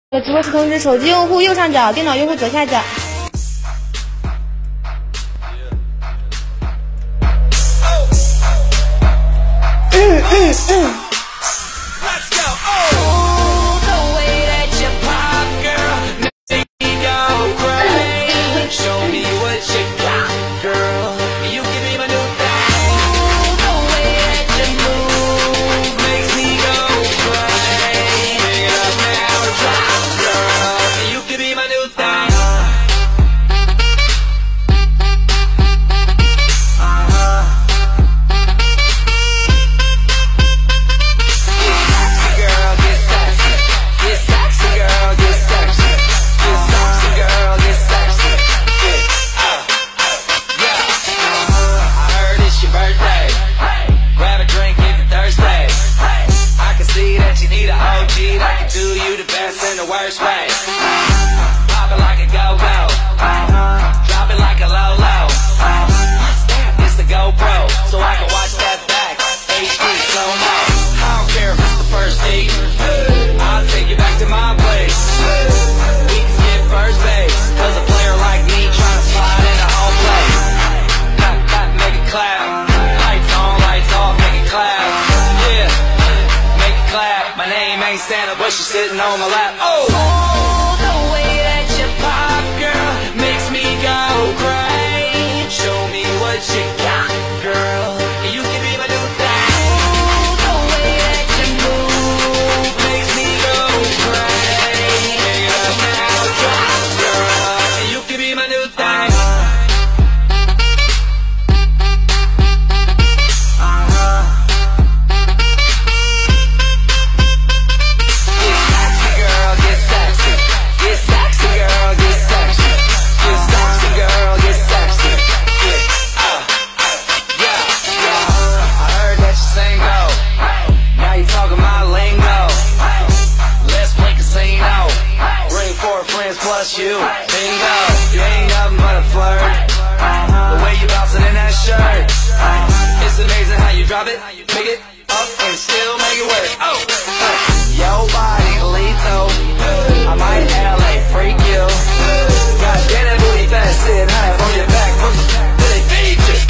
直播时通知：手机用户右上角，电脑用户左下角。 But she's sitting on my lap. Oh, the way that you pop, girl, makes me go crazy. Show me what you got, girl. You can be my new thing. Oh, the way that you move makes me go crazy. Pick it up now, drop, girl. You can be my new thing. Plus you, bingo, you ain't nothing but a flirt. The way you bouncing in that shirt, it's amazing how you drop it, pick it up, and still make it work. Oh, your body lethal, I might LA freak you. God damn that booty fat, sitting high from your back, till they feed you.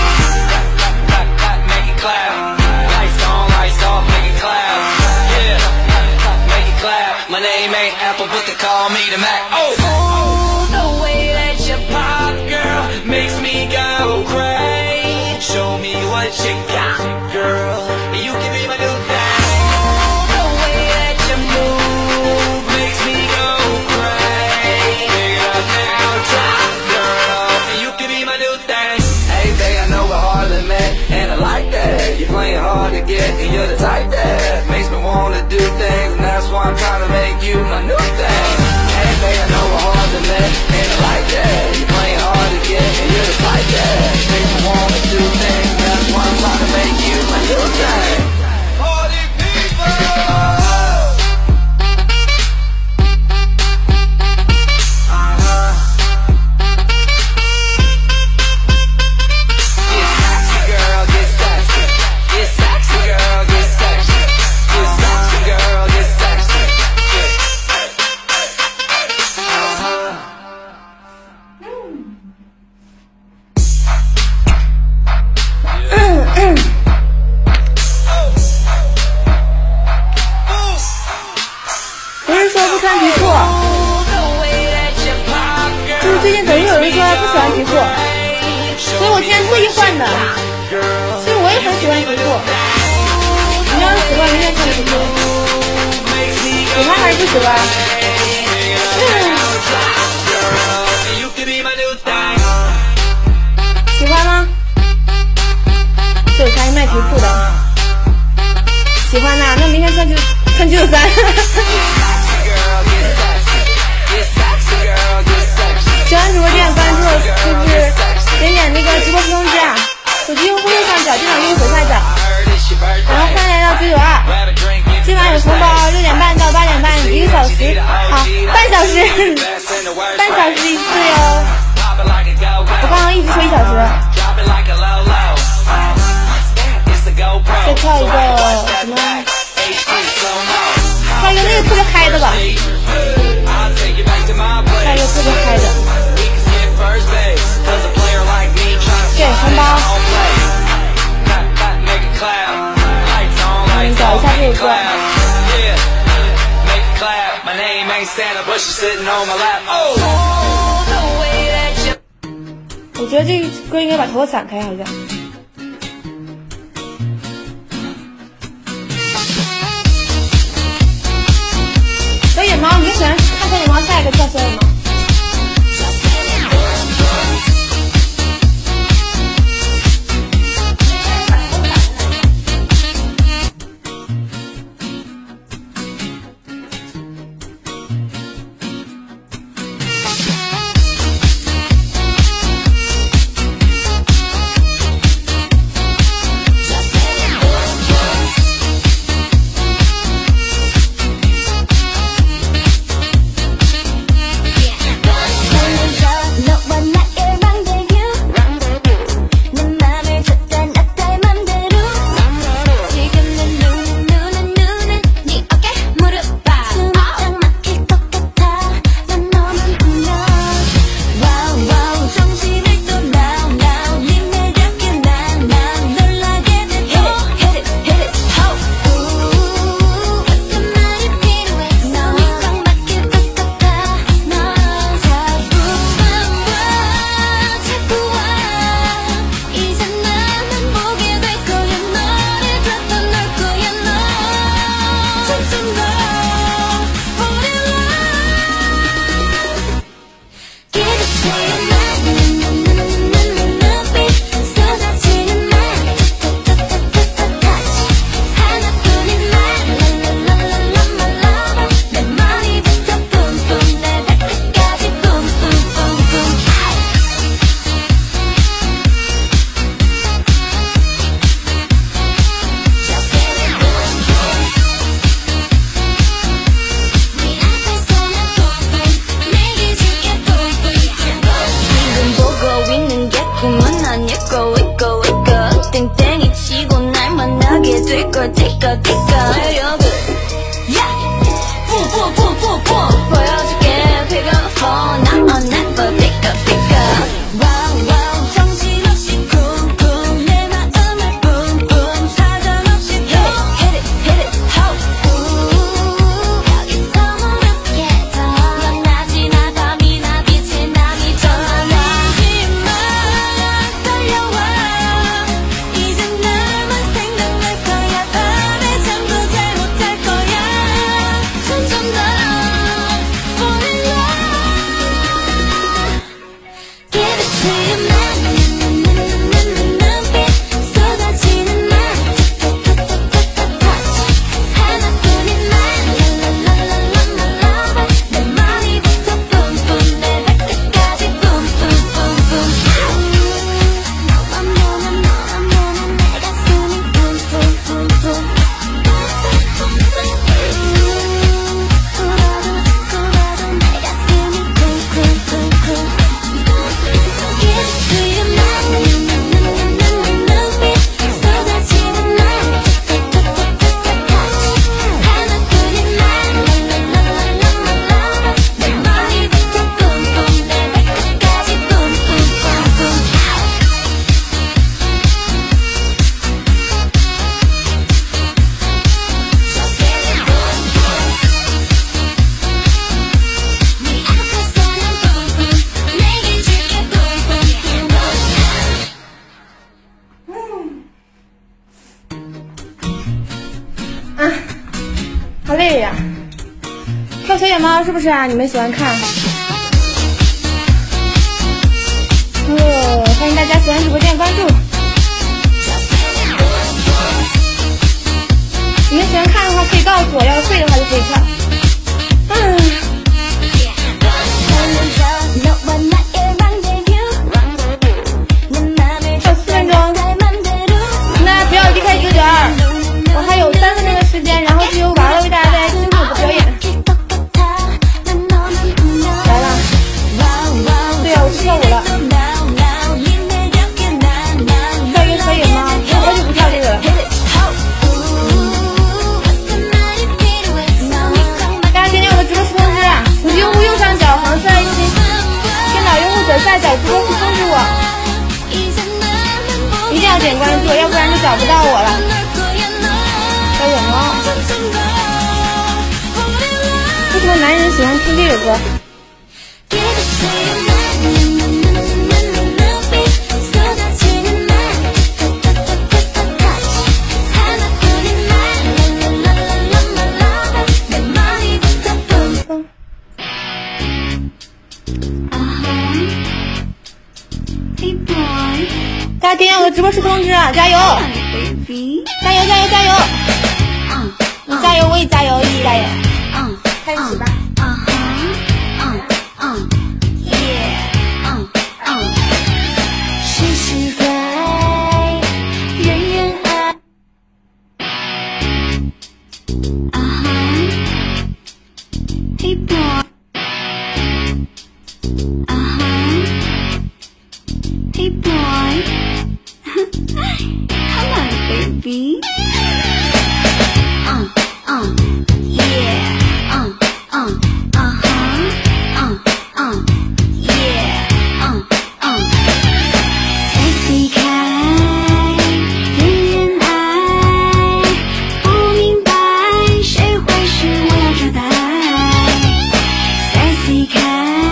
Make it clap, lights on, lights off, make it clap. Yeah, make it clap. My name ain't Apple, but they call me the Mac. Oh, the way that you pop, girl, makes me go crazy. Show me what you got, girl. You can be my new thing. The way that you move makes me go crazy. Pick it up now, drop, girl. You can be my new thing. Hey, babe, I know we're hardly met, and I like that. You're playing hard to get, and you're the type that makes me wanna do things, and that's why I'm trying to make you my new thing. Hey, babe, I know we're hard to met, and I like that. You're playing hard to get, and you're the type that makes me wanna do things, and that's why I'm trying to make you my new thing. Party people! 不是说不穿皮裤，就是最近总是有人说不喜欢皮裤，所以我今天特意换的。所以我也很喜欢皮裤。你要是喜欢，明天穿皮裤。喜欢还是不喜欢？喜欢吗？这有家卖皮裤的。喜欢呐，那明天穿93。喜欢直播间关注就是点那个直播通知啊，手机用户右上角，电脑用户左下角，然后欢迎来到992。今晚有红包，6点半到8点半1个小时，好，半小时一次哟。我刚刚一直说1小时。再跳一个什么？跳一个那个特别嗨的吧。 My name ain't Santa, but she's sitting on my lap. Oh, the way that you. 我觉得这个歌应该把头发散开，好像。小野猫，你喜欢看小野猫？下一个叫小野猫。好累呀！跳小野猫是不是啊？你们喜欢看？欢迎大家喜欢直播间关注。你们喜欢看的话可以告诉我，要是会的话就可以看。还有4分钟，那不要离开9.2，我还有3分钟的时间，然后就由娃娃为大家带来辛苦的表演。来了，对呀，我去跳舞了。跳一个小野猫，我好久不跳这个了。大家点点我的直播时通知啊！手机用户右上角黄色爱心，电脑用户左下角直播时通知我，一定要点关注，要不然就找不到我了。小野猫，为什么么男人喜欢听这首歌？大家点亮我的直播室通知啊！加油！加油！加油！加油！你加油，我也加油，一起加油！开始吧！是喜欢，人人爱。Hey boy。Hey boy, come on, baby. Yeah. Yeah. 再离开，人人爱，不明白谁会是我要找的爱。再离开。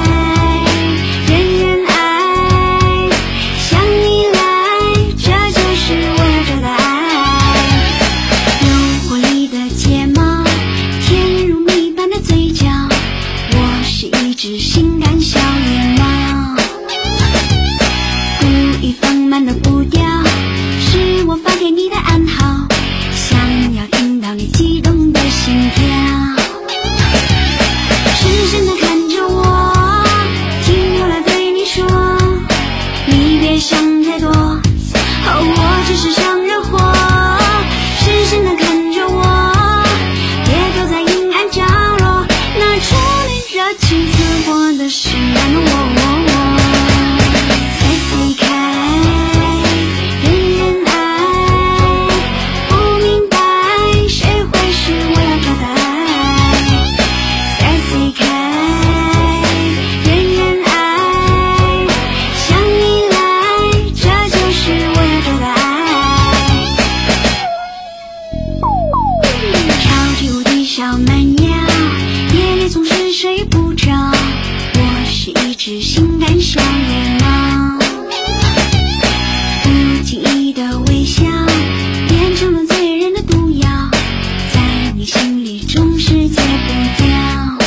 性感小野猫，故意放慢的步调，是我发给你的暗号，想要听到你激动的心跳。深深地看着我，听我来对你说，你别想太多，我只是想惹祸。深深地看着我，别躲在阴暗角落，那初恋热情刺破的是那么我。再离开，人人爱，不明白谁会是我要找的爱。再离开，人人爱，想你来，这就是我要找的爱。超级无敌小蛮腰，夜里总是睡不着，我是一只性感小野猫，不经意的微笑变成了醉人的毒药，在你心里总是戒不掉。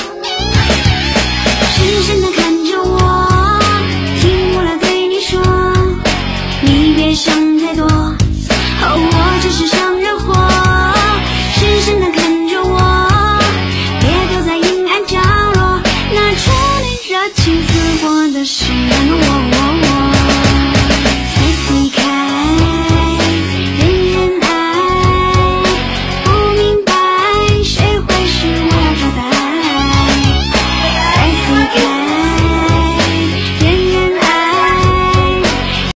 深深地看着我，听我来对你说，你别想太多，我只是想惹祸。深深地看着我，别躲在阴暗角落，那初恋热情刺破的是那么我。